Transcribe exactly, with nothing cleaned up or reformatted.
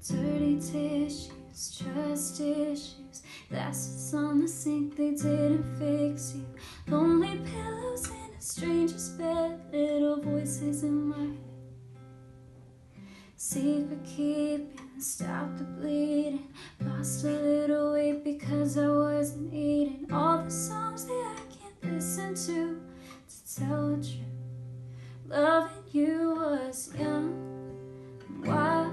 Dirty tissues, trust issues, glasses on the sink, they didn't fix you. Lonely pillows in a stranger's bed, little voices in my head. Secret keeping, stop the bleeding. Lost a little weight because I wasn't eating all the songs that I can't listen to. To tell the truth, loving you was young and wild.